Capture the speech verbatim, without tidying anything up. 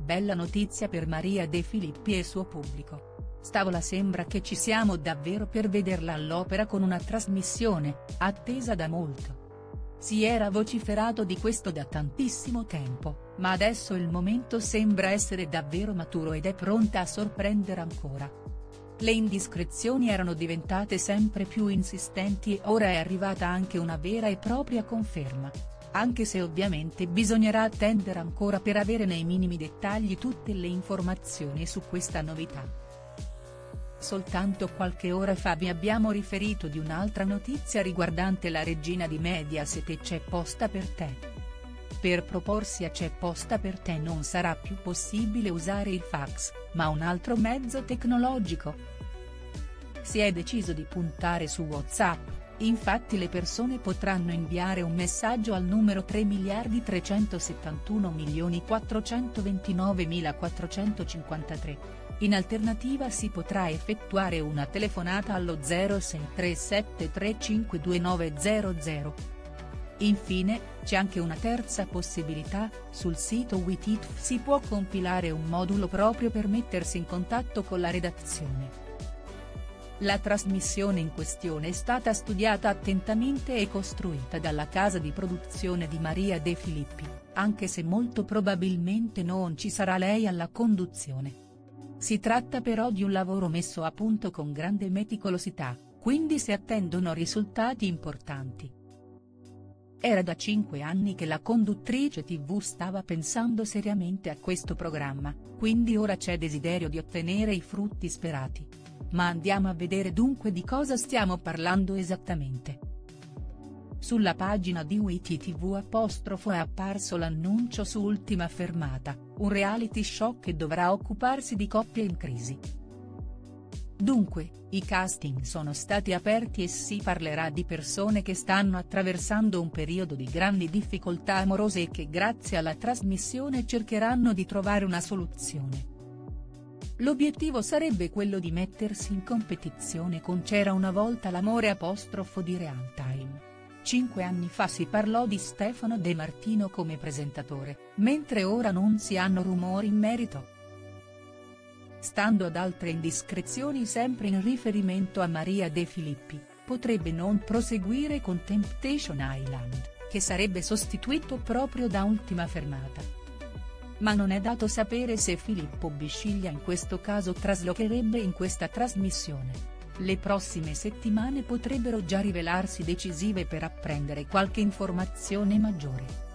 bella notizia per Maria De Filippi e il suo pubblico. Stavola sembra che ci siamo davvero per vederla all'opera con una trasmissione, attesa da molto. Si era vociferato di questo da tantissimo tempo, ma adesso il momento sembra essere davvero maturo ed è pronta a sorprendere ancora. Le indiscrezioni erano diventate sempre più insistenti e ora è arrivata anche una vera e propria conferma. Anche se ovviamente bisognerà attendere ancora per avere nei minimi dettagli tutte le informazioni su questa novità. Soltanto qualche ora fa vi abbiamo riferito di un'altra notizia riguardante la regina di Mediaset e C'è posta per te. Per proporsi a C'è posta per te non sarà più possibile usare il fax, ma un altro mezzo tecnologico. Si è deciso di puntare su WhatsApp. Infatti le persone potranno inviare un messaggio al numero tre miliardi trecentosettantuno milioni quattrocentoventinovemilaquattrocentocinquantatré. In alternativa si potrà effettuare una telefonata allo zero sei tre sette tre cinque due nove zero zero. Infine, c'è anche una terza possibilità: sul sito WeTiTV si può compilare un modulo proprio per mettersi in contatto con la redazione. La trasmissione in questione è stata studiata attentamente e costruita dalla casa di produzione di Maria De Filippi, anche se molto probabilmente non ci sarà lei alla conduzione. Si tratta però di un lavoro messo a punto con grande meticolosità, quindi si attendono risultati importanti. Era da cinque anni che la conduttrice tivù stava pensando seriamente a questo programma, quindi ora c'è desiderio di ottenere i frutti sperati. Ma andiamo a vedere dunque di cosa stiamo parlando esattamente. Sulla pagina di WeTiTV apostrofo è apparso l'annuncio su Ultima Fermata, un reality show che dovrà occuparsi di coppie in crisi. Dunque, i casting sono stati aperti e si parlerà di persone che stanno attraversando un periodo di grandi difficoltà amorose e che grazie alla trasmissione cercheranno di trovare una soluzione. L'obiettivo sarebbe quello di mettersi in competizione con C'era una volta l'amore apostrofo di Real Time. Cinque anni fa si parlò di Stefano De Martino come presentatore, mentre ora non si hanno rumori in merito. Stando ad altre indiscrezioni sempre in riferimento a Maria De Filippi, potrebbe non proseguire con Temptation Island, che sarebbe sostituito proprio da Ultima Fermata. Ma non è dato sapere se Filippo Bisciglia in questo caso traslocherebbe in questa trasmissione. Le prossime settimane potrebbero già rivelarsi decisive per apprendere qualche informazione maggiore.